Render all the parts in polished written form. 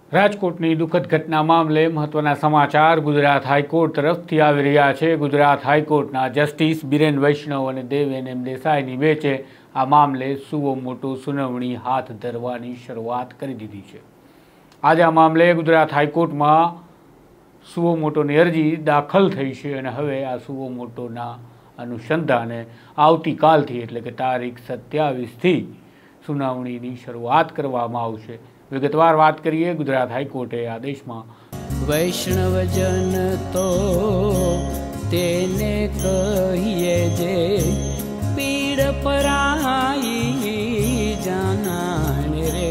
રાજકોટની દુઃખદ ઘટના મામલે મહત્વના સમાચાર ગુજરાત હાઈકોર્ટ તરફથી આવી રહ્યા છે। ગુજરાત હાઈકોર્ટના જસ્ટિસ બિરેન વૈષ્ણવ અને દેવેન એમ દેસાઈની બેંચે આ મામલે સુઓ મોટો સુનાવણી હાથ ધરવાની શરૂઆત કરી દીધી છે। આજે આ મામલે ગુજરાત હાઈકોર્ટમાં સુઓ મોટોની અરજી દાખલ થઈ છે અને હવે આ સુઓ મોટોના અનુસંધાને આવતીકાલથી એટલે કે તારીખ 27થી સુનાવણીની શરૂઆત કરવામાં આવશે। વિગતવાર વાત કરીએ ગુજરાત હાઈકોર્ટે આદેશમાં વૈષ્ણવજન તો તેને કહીએ જે પીડ પરાઈ જાનાને રે।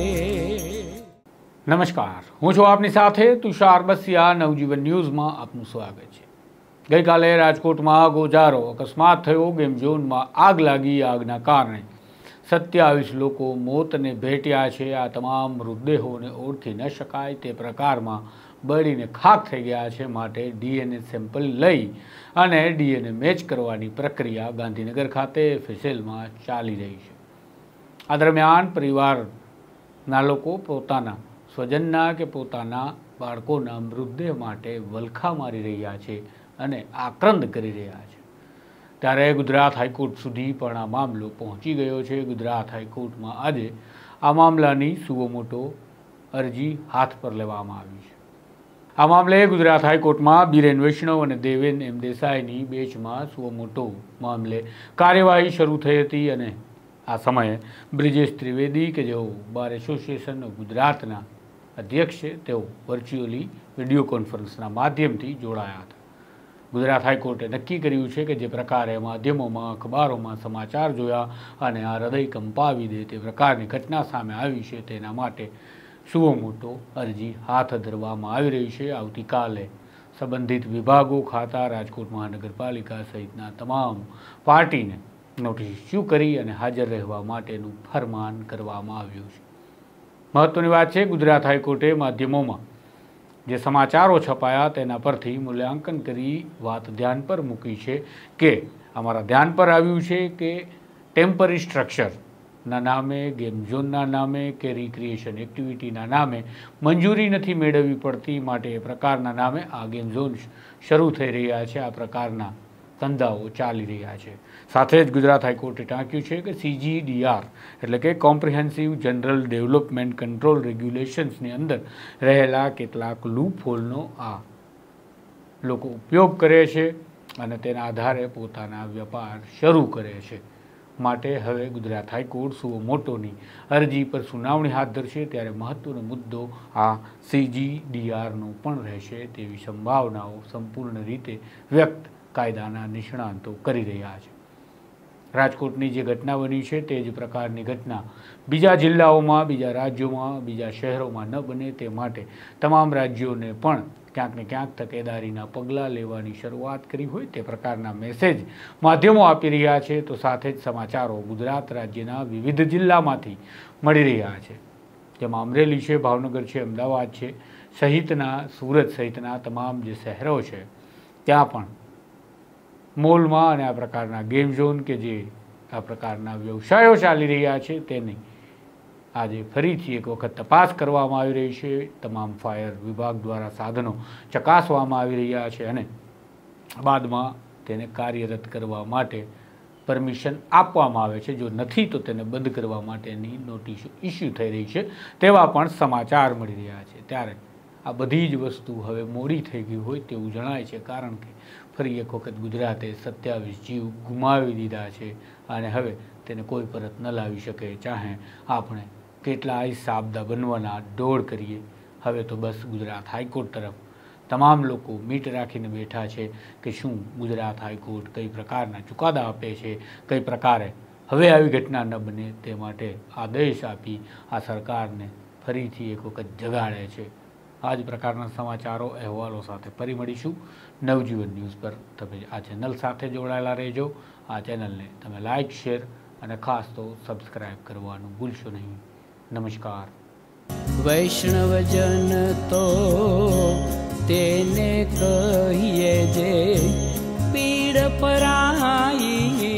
નમસ્કાર, હું છું આપની સાથે તુષાર બસિયા। નવજીવન ન્યૂઝમાં આપનું સ્વાગત છે। ગઈકાલે રાજકોટમાં ગોજારો અકસ્માત થયો। ગેમ ઝોનમાં આગ લાગી। આગના કારણે 27 લોકો મોતને ભેટ્યા છે। આ તમામ મૃતદેહોને ઓળખી ન શકાય તે પ્રકારમાં બળીને ખાખ થઈ ગયા છે। માટે ડીએનએ સેમ્પલ લઈ અને ડીએનએ મેચ કરવાની પ્રક્રિયા ગાંધીનગર ખાતે FSLમાં ચાલી રહી છે। આ દરમિયાન પરિવારના લોકો પોતાના સ્વજનના કે પોતાના બાળકોના મૃતદેહ માટે વલખા મારી રહ્યા છે અને આક્રંદ કરી રહ્યા છે। ત્યારે ગુજરાત હાઈકોર્ટ સુધી પણ આ મામલો પહોંચી ગયો છે। ગુજરાત હાઈકોર્ટમાં આજે આ મામલાની સુઓ મોટો અરજી હાથ પર લેવામાં આવી છે। આ મામલે ગુજરાત હાઈકોર્ટમાં બિરેન વૈષ્ણવ અને દેવેન એમ દેસાઈની બેંચમાં સુઓ મોટો મામલે કાર્યવાહી શરૂ થઈ હતી અને આ સમયે બ્રિજેશ ત્રિવેદી કે જેઓ બાર એસોસિએશન ઓફ ગુજરાતના અધ્યક્ષ છે તેઓ વર્ચ્યુઅલી વિડીયો કોન્ફરન્સના માધ્યમથી જોડાયા હતા। ગુજરાત હાઈકોર્ટે નક્કી કર્યું છે કે જે પ્રકારે માધ્યમોમાં અખબારોમાં સમાચાર જોયા અને આ હૃદય કંપાવી દે તે પ્રકારની ઘટના સામે આવી છે તેના માટે સુઓ મોટો અરજી હાથ ધરવામાં આવી રહી છે। આવતીકાલે સંબંધિત વિભાગો, ખાતા, રાજકોટ મહાનગરપાલિકા સહિતના તમામ પાર્ટીને નોટિસ ઇસ્યુ કરી અને હાજર રહેવા માટેનું ફરમાન કરવામાં આવ્યું છે। મહત્વની વાત છે, ગુજરાત હાઈકોર્ટે માધ્યમોમાં જે સમાચારો છપાયા તેના પરથી મૂલ્યાંકન કરી વાત ધ્યાન પર મૂકી છે કે અમારા ધ્યાન પર આવ્યું છે કે ટેમ્પરરી સ્ટ્રક્ચરના નામે, ગેમ ઝોનના નામે કે રિક્રિએશન એક્ટિવિટીના નામે મંજૂરી નથી મેળવવી પડતી। માટે એ પ્રકારના નામે આ ગેમ ઝોન શરૂ થઈ રહ્યા છે। આ પ્રકારના ધંધાઓ ચાલી રહ્યા છે। સાથે જ ગુજરાત હાઈકોર્ટે ટાંક્યું છે કે CGDR એટલે કે કોમ્પ્રિહેન્સિવ જનરલ ડેવલપમેન્ટ કંટ્રોલ રેગ્યુલેશન્સની અંદર રહેલા કેટલાક લૂપ હોલનો આ લોકો ઉપયોગ કરે છે અને તેના આધારે પોતાના વ્યાપાર શરૂ કરે છે। માટે હવે ગુજરાત હાઈકોર્ટ સુઓ મોટોની અરજી પર સુનાવણી હાથ ધરશે। ત્યારે મહત્વનો મુદ્દો આ CGDRનો પણ રહેશે તેવી સંભાવનાઓ સંપૂર્ણ રીતે વ્યક્ત કાયદાના નિષ્ણાંતો કરી રહ્યા છે। રાજકોટની જે ઘટના બની છે તે જ પ્રકારની ઘટના બીજા જિલ્લાઓમાં, બીજા રાજ્યોમાં, બીજા શહેરોમાં ન બને તે માટે તમામ રાજ્યોને પણ ક્યાંક ને ક્યાંક તકેદારીના પગલાં લેવાની શરૂઆત કરી હોય તે પ્રકારના મેસેજ માધ્યમો આપી રહ્યા છે। તો સાથે જ સમાચારો ગુજરાત રાજ્યના વિવિધ જિલ્લામાંથી મળી રહ્યા છે, જેમાં અમરેલી છે, ભાવનગર છે, અમદાવાદ છે સહિતના, સુરત સહિતના તમામ જે શહેરો છે ત્યાં પણ મોલમાં અને આ પ્રકારના ગેમ ઝોન કે જે આ પ્રકારના વ્યવસાયો ચાલી રહ્યા છે તેની આજે ફરીથી એક વખત તપાસ કરવામાં આવી રહી છે। તમામ ફાયર વિભાગ દ્વારા સાધનો ચકાસવામાં આવી રહ્યા છે અને બાદમાં તેને કાર્યરત કરવા માટે પરમિશન આપવામાં આવે છે। જો નથી તો તેને બંધ કરવા માટેની નોટિસ ઇસ્યુ થઈ રહી છે તેવા પણ સમાચાર મળી રહ્યા છે। ત્યારે આ બધી જ વસ્તુ હવે મોડી થઈ ગઈ હોય તેવું જણાય છે, કારણ કે ફરી એક વખત ગુજરાતે 27 જીવ ગુમાવી દીધા છે અને હવે તેને કોઈ પરત ન લાવી શકે, ચાહે આપણે કેટલાય સાબદા બનવાના દોડ કરીએ। હવે તો બસ ગુજરાત હાઈકોર્ટ તરફ તમામ લોકો મીટ રાખીને બેઠા છે કે શું ગુજરાત હાઈકોર્ટ કઈ પ્રકારના ચુકાદા આપે છે, કઈ પ્રકારે હવે આવી ઘટના ન બને તે માટે આદેશ આપી આ સરકારને ફરીથી એક વખત જગાડે છે। આ જ પ્રકારના સમાચારો, અહેવાલો સાથે ફરી મળીશું નવજીવન ન્યૂઝ પર। તમે આ ચેનલ સાથે જોડાયેલા રહેજો। આ ચેનલને તમે લાઇક, શેર અને ખાસ તો સબસ્ક્રાઈબ કરવાનું ભૂલશો નહીં। નમસ્કાર। વૈષ્ણવજન તો તેને કહીએ જે પીડ પરાઈ